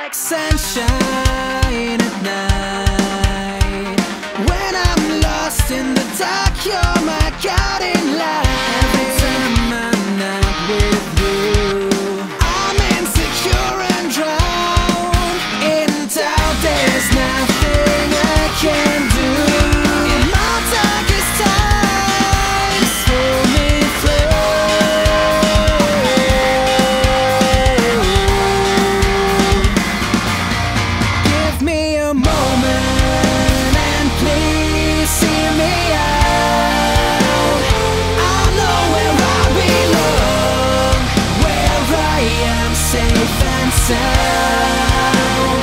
like sunshine at night. When I'm lost in the dark, you're my guiding light. Every time I'm not with you, I'm insecure and drowned in doubt. There's nothing I can do. In my darkest times, pull me through. Give me a moment and please hear me out. I know where I belong, where I am safe and sound.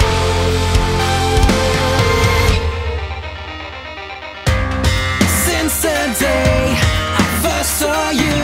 Since the day I first saw you,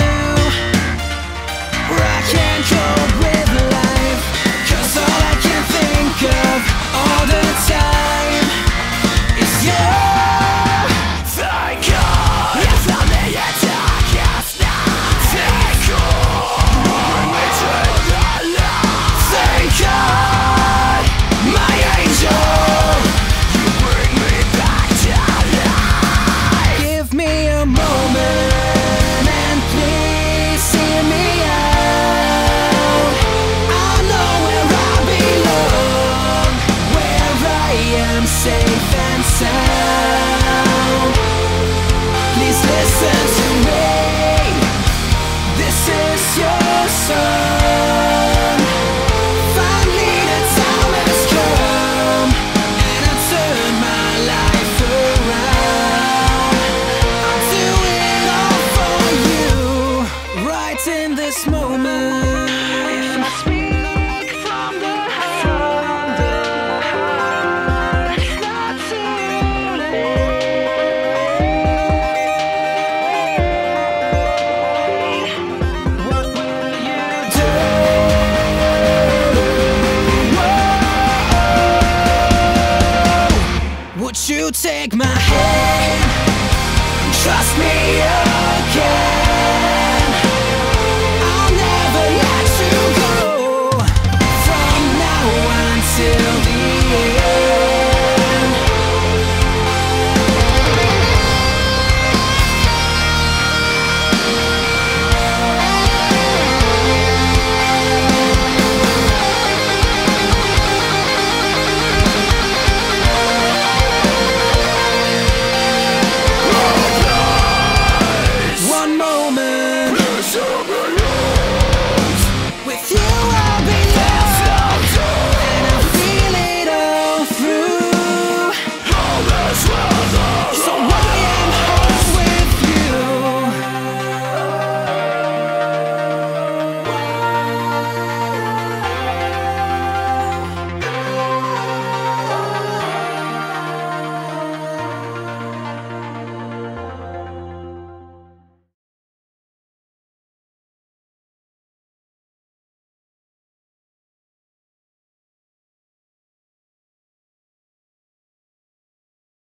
I can't cope with life, 'cause all I can think of all the time is you. Thank God it's not me at darkest night. Thank God, bring me to the light. Thank God, my angel, you bring me back to life. Give me a moment and please hear me out. I know where I belong, where I am safe and sound. Please listen to me. This is your song. Finally the time has come, and I turn my life around. I'll do it all for you, right in this moment. If I speak from the heart, it's not too late. What will you do? Whoa. Would you take my hand? Trust me,